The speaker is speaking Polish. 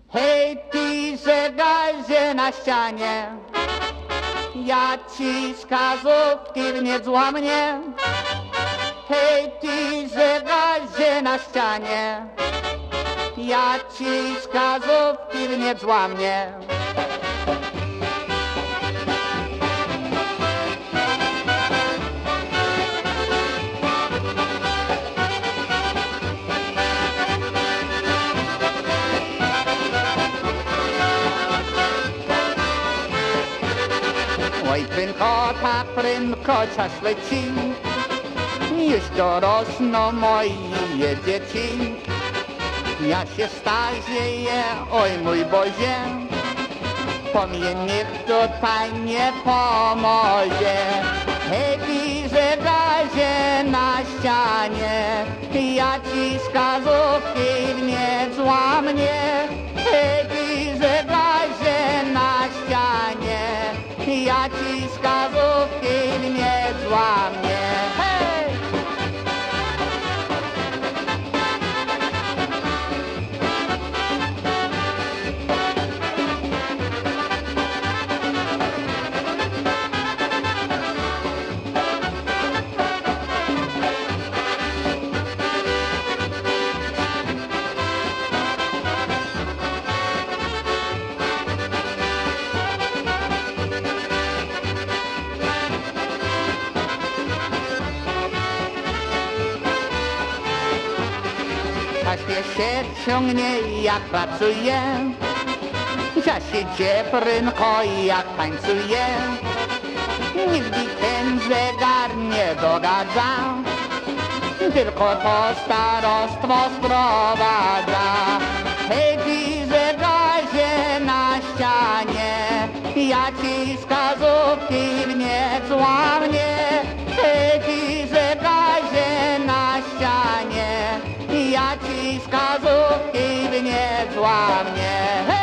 Hej, ty zegarze na ścianie, ja ci wskazówki wniec zła mnie. Hej, ty zegarze na ścianie, ja ci wskazówki wniec zła mnie. Oj, prynko, czas leci, już dorosną moje dzieci. Ja się starzeję, oj mój Boże, po mnie nikt tutaj nie pomoże. Hej, ty zegarze na ścianie, ja ci wskazówki wniec zła mnie. Hej, ty zegarze na ścianie, ja ci wskazówki wniec zła mnie. Hej! Czasie się ciągnie, jak pracuje, czasie idzie prynko, jak tańcuje. Nigdy ten zegar nie dogadza, tylko to starostwo sprowadza. Hej, ty zegarze na ścianie, ja ci wskazówki wniec zła mnie. Hej, ty zegarze na ścianie, ja ci wskazówki wniec zła mnie.